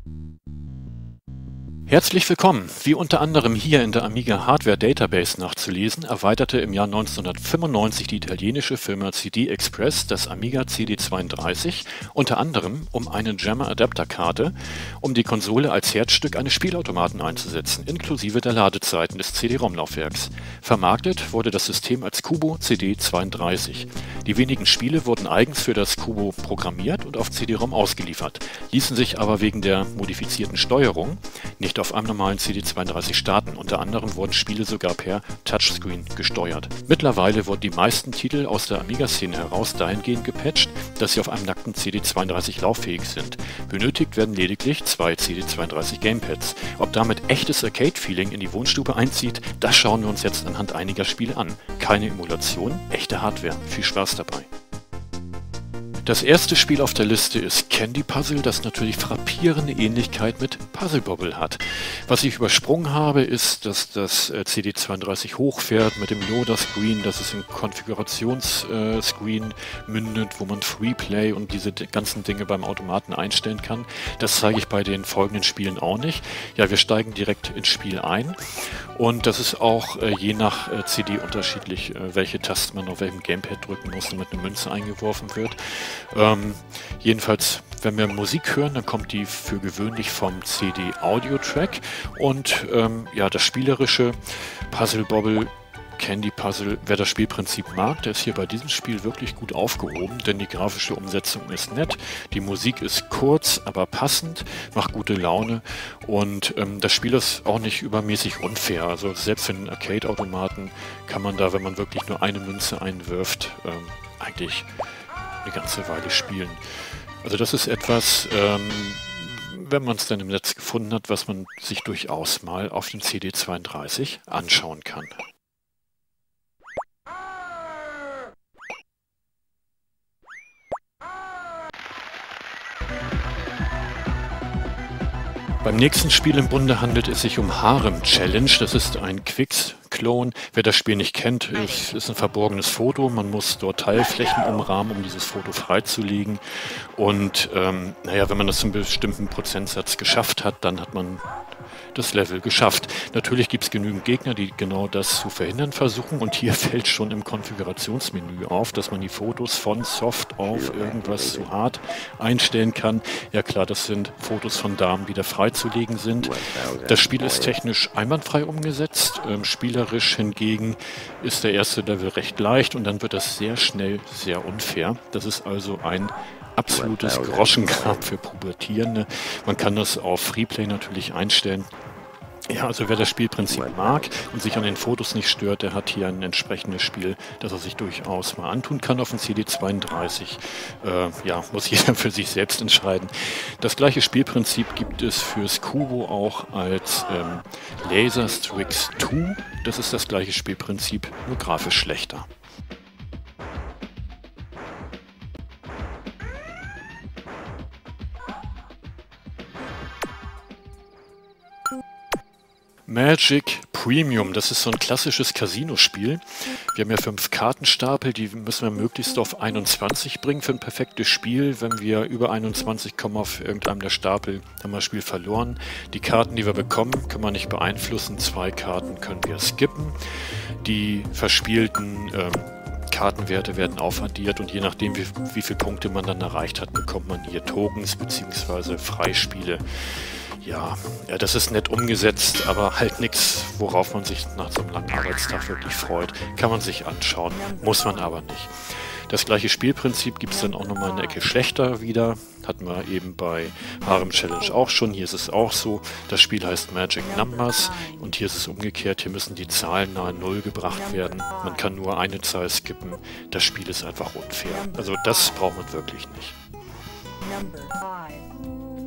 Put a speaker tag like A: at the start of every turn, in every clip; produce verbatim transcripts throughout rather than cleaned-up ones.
A: Herzlich willkommen! Wie unter anderem hier in der Amiga Hardware Database nachzulesen, erweiterte im Jahr neunzehnhundertfünfundneunzig die italienische Firma C D Express das Amiga C D zweiunddreißig unter anderem um eine Jammer Adapterkarte, um die Konsole als Herzstück eines Spielautomaten einzusetzen, inklusive der Ladezeiten des C D-ROM-Laufwerks. Vermarktet wurde das System als Kubo C D zweiunddreißig. Die wenigen Spiele wurden eigens für das Kubo programmiert und auf C D-ROM ausgeliefert, ließen sich aber wegen der modifizierten Steuerung nicht auf einem normalen C D zweiunddreißig starten. Unter anderem wurden Spiele sogar per Touchscreen gesteuert. Mittlerweile wurden die meisten Titel aus der Amiga-Szene heraus dahingehend gepatcht, dass sie auf einem nackten C D zweiunddreißig lauffähig sind. Benötigt werden lediglich zwei C D zweiunddreißig Gamepads. Ob damit echtes Arcade-Feeling in die Wohnstube einzieht, das schauen wir uns jetzt anhand einiger Spiele an. Keine Emulation, echte Hardware. Viel Spaß dabei! Das erste Spiel auf der Liste ist Candy Puzzle, das natürlich frappierende Ähnlichkeit mit Puzzle Bobble hat. Was ich übersprungen habe, ist, dass das C D zweiunddreißig hochfährt mit dem Loader-Screen, dass es im Konfigurations-Screen mündet, wo man Freeplay und diese ganzen Dinge beim Automaten einstellen kann. Das zeige ich bei den folgenden Spielen auch nicht. Ja, wir steigen direkt ins Spiel ein und das ist auch äh, je nach äh, C D unterschiedlich, äh, welche Tasten man auf welchem Gamepad drücken muss, damit eine Münze eingeworfen wird. Ähm, jedenfalls, wenn wir Musik hören, dann kommt die für gewöhnlich vom C D Audio Track und ähm, ja, das spielerische Puzzle Bobble, Candy Puzzle, wer das Spielprinzip mag, der ist hier bei diesem Spiel wirklich gut aufgehoben, denn die grafische Umsetzung ist nett, die Musik ist kurz, aber passend, macht gute Laune und ähm, das Spiel ist auch nicht übermäßig unfair. Also selbst in Arcade-Automaten kann man da, wenn man wirklich nur eine Münze einwirft, ähm, eigentlich eine ganze Weile spielen. Also das ist etwas, ähm, wenn man es dann im Netz gefunden hat, was man sich durchaus mal auf dem C D zweiunddreißig anschauen kann. Beim nächsten Spiel im Bunde handelt es sich um Harem Challenge. Das ist ein Quicks-Klon. Wer das Spiel nicht kennt, ist, ist ein verborgenes Foto. Man muss dort Teilflächen umrahmen, um dieses Foto freizulegen. Und ähm, naja, wenn man das zu einem bestimmten Prozentsatz geschafft hat, dann hat man das Level geschafft. Natürlich gibt es genügend Gegner, die genau das zu verhindern versuchen und hier fällt schon im Konfigurationsmenü auf, dass man die Fotos von Soft auf irgendwas zu hart einstellen kann. Ja klar, das sind Fotos von Damen, die da freizulegen sind. Das Spiel ist technisch einwandfrei umgesetzt, ähm, spielerisch hingegen ist der erste Level recht leicht und dann wird das sehr schnell sehr unfair. Das ist also ein absolutes Groschengrab für Pubertierende. Man kann das auf Freeplay natürlich einstellen. Ja, also wer das Spielprinzip mag und sich an den Fotos nicht stört, der hat hier ein entsprechendes Spiel, das er sich durchaus mal antun kann auf dem C D zweiunddreißig. Äh, ja, muss jeder für sich selbst entscheiden. Das gleiche Spielprinzip gibt es fürs Kubo auch als ähm, Laser Strix zwei. Das ist das gleiche Spielprinzip, nur grafisch schlechter. Magic Premium, das ist so ein klassisches Casino-Spiel. Wir haben ja fünf Kartenstapel, die müssen wir möglichst auf einundzwanzig bringen für ein perfektes Spiel. Wenn wir über einundzwanzig kommen auf irgendeinem der Stapel, haben wir das Spiel verloren. Die Karten, die wir bekommen, können wir nicht beeinflussen. Zwei Karten können wir skippen. Die verspielten ähm, Kartenwerte werden aufaddiert und je nachdem, wie, wie viele Punkte man dann erreicht hat, bekommt man hier Tokens bzw. Freispiele. Ja, ja, das ist nett umgesetzt, aber halt nichts, worauf man sich nach so einem langen Arbeitstag wirklich freut. Kann man sich anschauen, muss man aber nicht. Das gleiche Spielprinzip gibt es dann auch nochmal eine Ecke schlechter wieder. Hatten wir eben bei Harem Challenge auch schon. Hier ist es auch so. Das Spiel heißt Magic Numbers und hier ist es umgekehrt. Hier müssen die Zahlen nahe Null gebracht werden. Man kann nur eine Zahl skippen. Das Spiel ist einfach unfair. Also das braucht man wirklich nicht.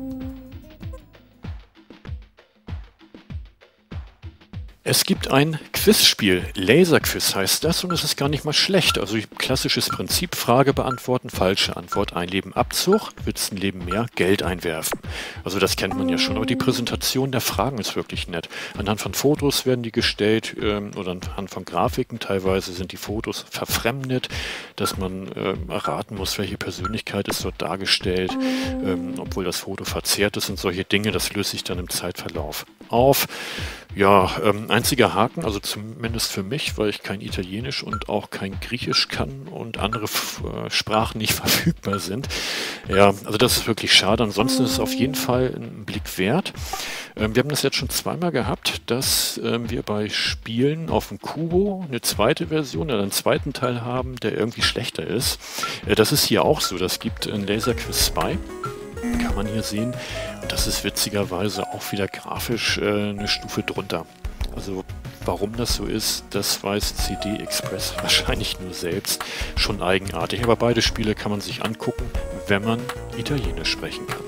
A: Es gibt ein Quizspiel, Laserquiz heißt das und es ist gar nicht mal schlecht. Also klassisches Prinzip, Frage beantworten, falsche Antwort, ein Leben Abzug, willst ein Leben mehr, Geld einwerfen. Also das kennt man ja schon, aber die Präsentation der Fragen ist wirklich nett. Anhand von Fotos werden die gestellt ähm, oder anhand von Grafiken, teilweise sind die Fotos verfremdet, dass man ähm, erraten muss, welche Persönlichkeit ist dort dargestellt, ähm, obwohl das Foto verzerrt ist und solche Dinge, das löst sich dann im Zeitverlauf auf. Ja, ähm, einziger Haken, also zumindest für mich, weil ich kein Italienisch und auch kein Griechisch kann und andere äh, Sprachen nicht verfügbar sind. Ja, also das ist wirklich schade. Ansonsten ist es auf jeden Fall ein Blick wert. Ähm, wir haben das jetzt schon zweimal gehabt, dass ähm, wir bei Spielen auf dem Kubo eine zweite Version oder einen zweiten Teil haben, der irgendwie schlechter ist. Äh, das ist hier auch so. Das gibt ein Laserquiz zwei. Kann man hier sehen. Und das ist witzigerweise auch wieder grafisch äh, eine Stufe drunter. Also warum das so ist, das weiß C D Express wahrscheinlich nur selbst. Schon eigenartig. Aber beide Spiele kann man sich angucken, wenn man Italienisch sprechen kann.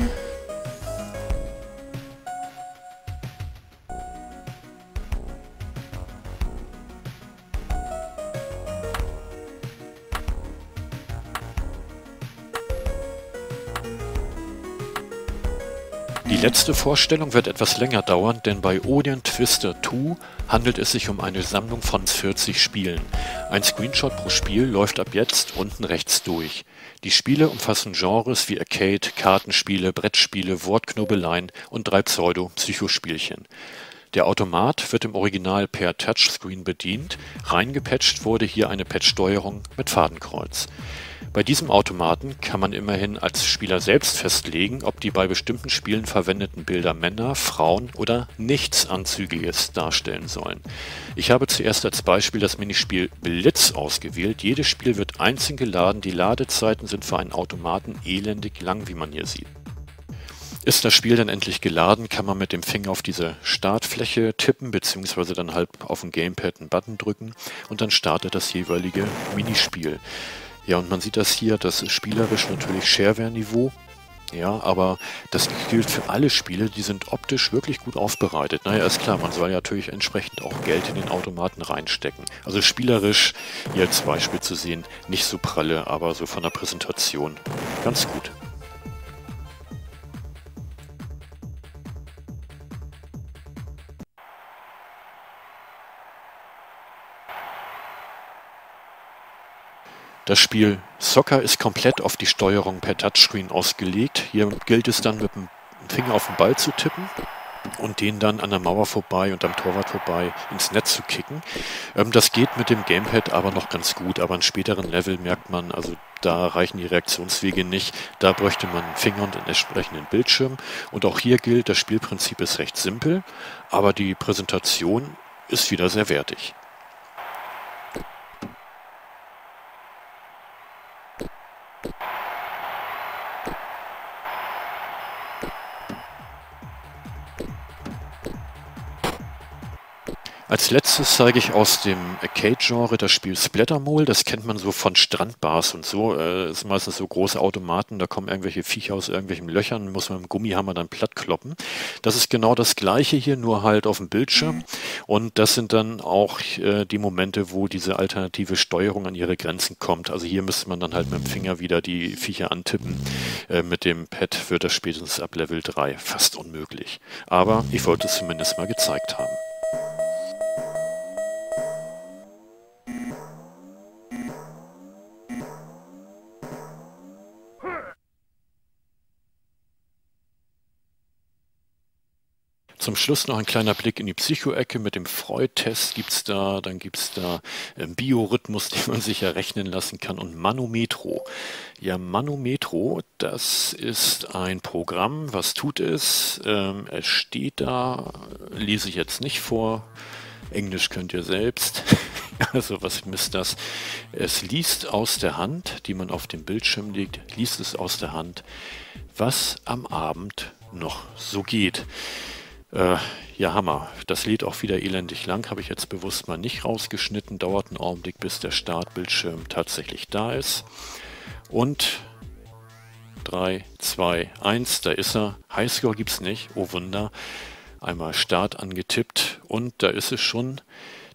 A: Die letzte Vorstellung wird etwas länger dauern, denn bei Odeon Twister zwei handelt es sich um eine Sammlung von vierzig Spielen. Ein Screenshot pro Spiel läuft ab jetzt unten rechts durch. Die Spiele umfassen Genres wie Arcade, Kartenspiele, Brettspiele, Wortknobeleien und drei Pseudo-Psychospielchen. Der Automat wird im Original per Touchscreen bedient, reingepatcht wurde hier eine Patch-Steuerung mit Fadenkreuz. Bei diesem Automaten kann man immerhin als Spieler selbst festlegen, ob die bei bestimmten Spielen verwendeten Bilder Männer, Frauen oder nichts Anzügliches darstellen sollen. Ich habe zuerst als Beispiel das Minispiel Blitz ausgewählt. Jedes Spiel wird einzeln geladen, die Ladezeiten sind für einen Automaten elendig lang, wie man hier sieht. Ist das Spiel dann endlich geladen, kann man mit dem Finger auf diese Startfläche tippen, beziehungsweise dann halt auf dem Gamepad einen Button drücken und dann startet das jeweilige Minispiel. Ja, und man sieht das hier, das ist spielerisch natürlich Shareware-Niveau. Ja, aber das gilt für alle Spiele, die sind optisch wirklich gut aufbereitet. Naja, ist klar, man soll ja natürlich entsprechend auch Geld in den Automaten reinstecken. Also spielerisch, hier als Beispiel zu sehen, nicht so pralle, aber so von der Präsentation ganz gut. Das Spiel Soccer ist komplett auf die Steuerung per Touchscreen ausgelegt. Hier gilt es dann mit dem Finger auf den Ball zu tippen und den dann an der Mauer vorbei und am Torwart vorbei ins Netz zu kicken. Ähm, das geht mit dem Gamepad aber noch ganz gut, aber in späteren Level merkt man, also da reichen die Reaktionswege nicht. Da bräuchte man einen Finger und einen entsprechenden Bildschirm. Und auch hier gilt, das Spielprinzip ist recht simpel, aber die Präsentation ist wieder sehr wertig. Als letztes zeige ich aus dem Arcade-Genre das Spiel Splattermole. Das kennt man so von Strandbars und so. Das ist meistens so große Automaten, da kommen irgendwelche Viecher aus irgendwelchen Löchern, muss man mit dem Gummihammer dann platt kloppen. Das ist genau das gleiche hier, nur halt auf dem Bildschirm. Und das sind dann auch äh, die Momente, wo diese alternative Steuerung an ihre Grenzen kommt. Also hier müsste man dann halt mit dem Finger wieder die Viecher antippen. Äh, mit dem Pad wird das spätestens ab Level drei fast unmöglich. Aber ich wollte es zumindest mal gezeigt haben. Zum Schluss noch ein kleiner Blick in die Psycho-Ecke. Mit dem Freud-Test gibt es da, dann gibt es da einen Biorhythmus, den man sich errechnen lassen kann, und Manometro. Ja, Manometro, das ist ein Programm. Was tut es? Ähm, es steht da, lese ich jetzt nicht vor. Englisch könnt ihr selbst. Also was misst das? Es liest aus der Hand, die man auf dem Bildschirm legt, liest es aus der Hand, was am Abend noch so geht. Äh, ja, Hammer. Das lädt auch wieder elendig lang, habe ich jetzt bewusst mal nicht rausgeschnitten. Dauert einen Augenblick, bis der Startbildschirm tatsächlich da ist. Und drei, zwei, eins, da ist er. Highscore gibt es nicht, oh Wunder. Einmal Start angetippt und da ist es schon.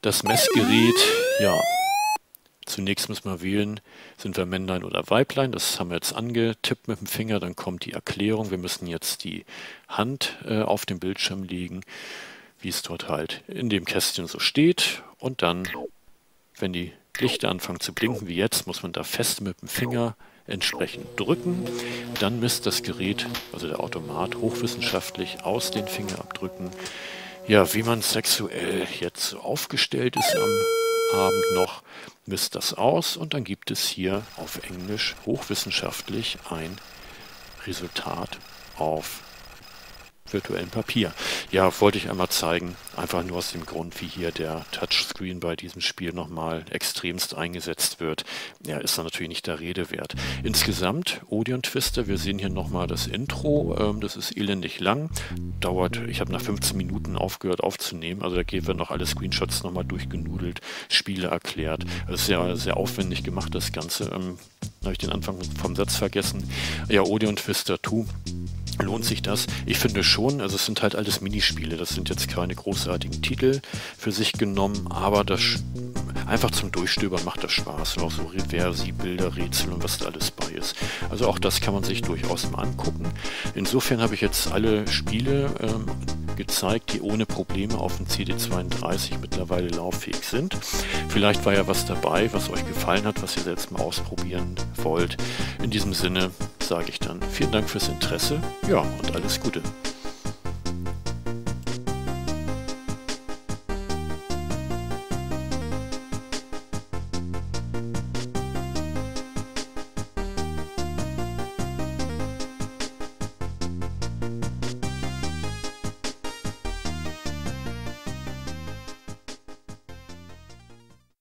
A: Das Messgerät, ja, zunächst müssen wir wählen, sind wir Männlein oder Weiblein. Das haben wir jetzt angetippt mit dem Finger. Dann kommt die Erklärung. Wir müssen jetzt die Hand äh, auf den Bildschirm legen, wie es dort halt in dem Kästchen so steht. Und dann, wenn die Lichter anfangen zu blinken, wie jetzt, muss man da fest mit dem Finger entsprechend drücken. Dann misst das Gerät, also der Automat, hochwissenschaftlich aus den Fingerabdrücken, ja, wie man sexuell jetzt so aufgestellt ist am Abend noch, misst das aus und dann gibt es hier auf Englisch hochwissenschaftlich ein Resultat auf virtuellem Papier. Ja, wollte ich einmal zeigen, einfach nur aus dem Grund, wie hier der Touchscreen bei diesem Spiel nochmal extremst eingesetzt wird. Ja, ist dann natürlich nicht der Rede wert. Insgesamt, Odeon Twister, wir sehen hier nochmal das Intro, ähm, das ist elendig lang, dauert, ich habe nach fünfzehn Minuten aufgehört aufzunehmen, also da gehen wir noch alle Screenshots nochmal durchgenudelt, Spiele erklärt. Das ist sehr, sehr aufwendig gemacht, das Ganze. Ähm, da habe ich den Anfang vom Satz vergessen. Ja, Odeon Twister zwei. Lohnt sich das? Ich finde schon, also es sind halt alles Minispiele, das sind jetzt keine großartigen Titel für sich genommen, aber das einfach zum Durchstöbern macht das Spaß und auch so Reversi, Bilder, Rätsel und was da alles bei ist. Also auch das kann man sich durchaus mal angucken. Insofern habe ich jetzt alle Spiele ähm, gezeigt, die ohne Probleme auf dem C D zweiunddreißig mittlerweile lauffähig sind. Vielleicht war ja was dabei, was euch gefallen hat, was ihr selbst mal ausprobieren wollt. In diesem Sinne sage ich dann vielen Dank fürs Interesse, ja, und alles Gute.